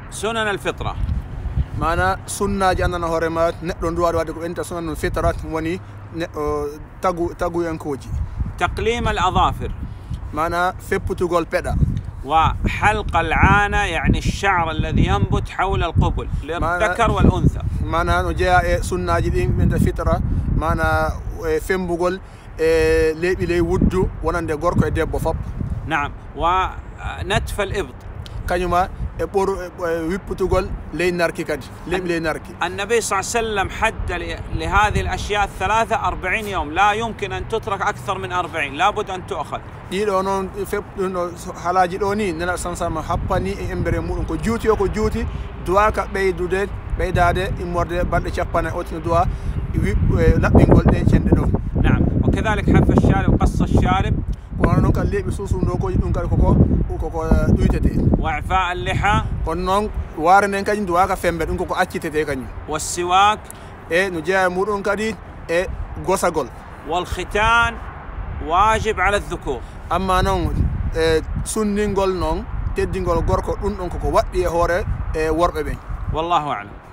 سنن الفطرة mana sunnaji andana hoore ma neɗɗo nduwaɗo wadde ko ɓenta sunanul fitrat woni taguyankoji. تقليم الأظافر mana fepputugol peɗa. وحلق العانة يعني الشعر الذي ينبت حول القبل للذكر والأنثى. mana no jeeya e sunnaji ɗin ɓenta fitra mana fembugol leeɓi ley wuddu wonande gorko e debbo fop. نعم. ونتف الإبط kañuma e ɓoru wipputugol ley narki kadi leeɓi ley narki. النبي صلى الله عليه وسلم حد لهذه الأشياء الثلاثة 40 يوم، لا يمكن أن تترك أكثر من 40، لابد أن تؤخذ. ɗiɗo noon feɓɗuno halaji ɗo ni nela sansama happani e embere muɗum ko juuti o ko juuti duwaka ɓeydade immorde balɗe capanɗe otino duwa laɓɓingol ɗe cenɗe ɗo. نعم. وكذلك حف الشارب وقص الشارب. kono noon kadi leeɓi susundokoji ɗum kadi koko ɗuytete. وإعفاء اللحى. kono noon waare nden kadi duwaka fembe ɗum koko accitete kañum. والسواك. e no jeeya muɗum kadi e gosagol. والختان واجب على الذكور. amma noon sunningol noon teddingol gorko ɗum ɗon koko waɗɗi e hoore e worɓe ɓen. والله أعلم.